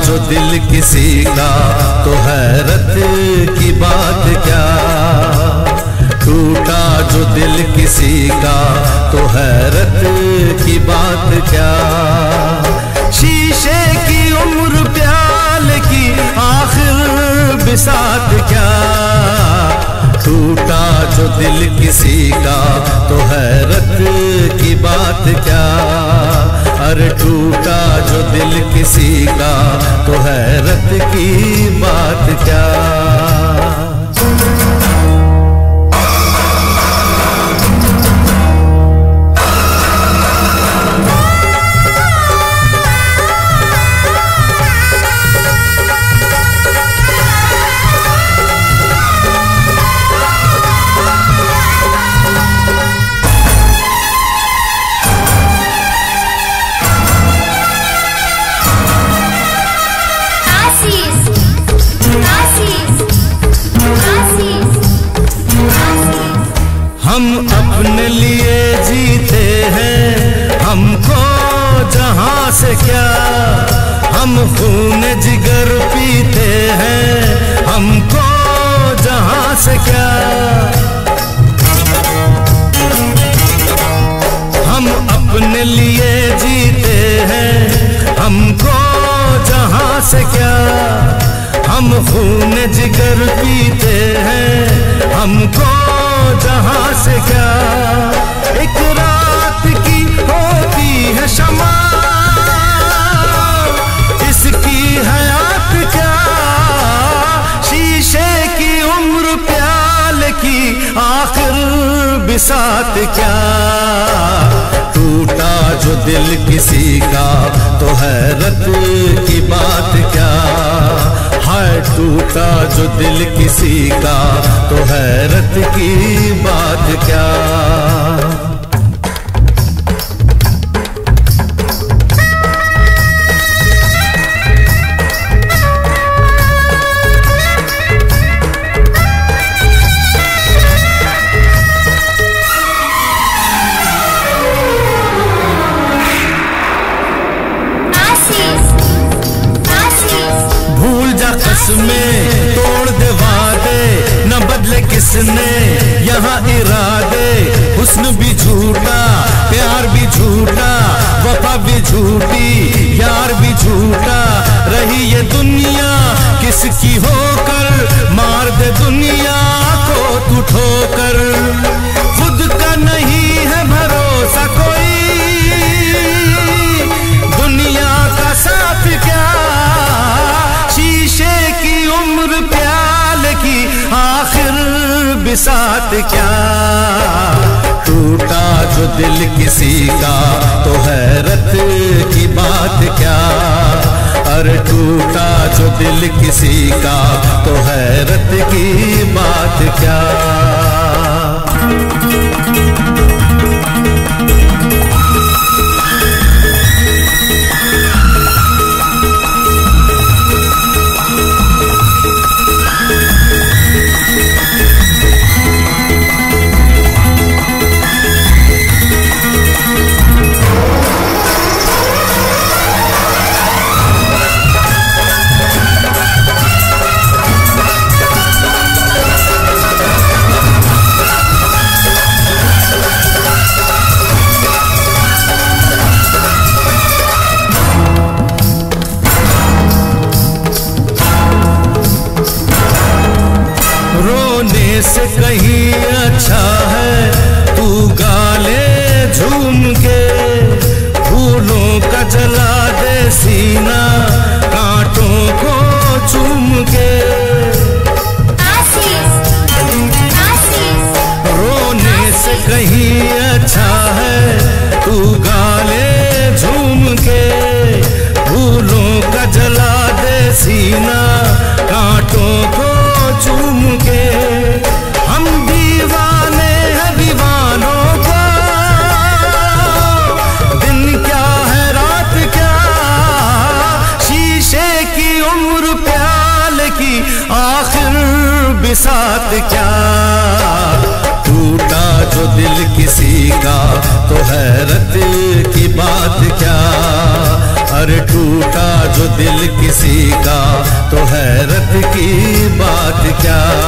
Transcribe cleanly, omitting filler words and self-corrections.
जो दिल किसी का तो हैरत की बात क्या, टूटा जो दिल किसी का तो हैरत की बात क्या। शीशे की उम्र प्याल की आखिर बिसात क्या, टूटा जो दिल किसी का तो हैरत की बात क्या। अरे टूटा जो दिल किसी का तो हैरत की बात क्या। हम अपने लिए जीते हैं, हमको जहां से क्या। हम खून जिगर पीते हैं, हमको जहां से क्या। हम अपने लिए जीते हैं, हमको जहां से क्या। हम खून जिगर पीते हैं, हमको जहां से क्या। एक रात की होती है शमा, इसकी हयात क्या। शीशे की उम्र प्याल की आखिर बिसात क्या। टूटा जो दिल किसी का तो हैरत की बात क्या। हाय टूटा जो दिल किसी का तो हैरत की बात क्या। में तोड़ दे वादे, न बदले किसने यहाँ इरादे। हुस्न भी झूठा, प्यार भी झूठा, वफा भी झूठी, यार भी झूठा। रही ये दुनिया किसकी होकर, मार दे दुनिया को तू ठोकर। खुद का नहीं है भरोसा कोई, दुनिया का साथ क्या। शीशे की उम्र प्याल की आखिर बिसात क्या। टूटा जो दिल किसी का तो हैरत की बात क्या। अरे टूटा जो दिल किसी का तो हैरत की बात क्या। से कहीं अच्छा है तू गाले झूम के। फूलों का जला दे सीना, कांटों को चूम के। रोने से कहीं अच्छा है तू गाले झूम के। फूलों का जला दे सीना, कांटों को चूम के। हम दीवाने हैं दीवानों को, दिन क्या है रात क्या। शीशे की उम्र प्याल की आखिर बिसात क्या। टूटा जो दिल किसी का तो हैरत की बात क्या। अरे टूटा जो दिल किसी का तो हैरत की बात क्या।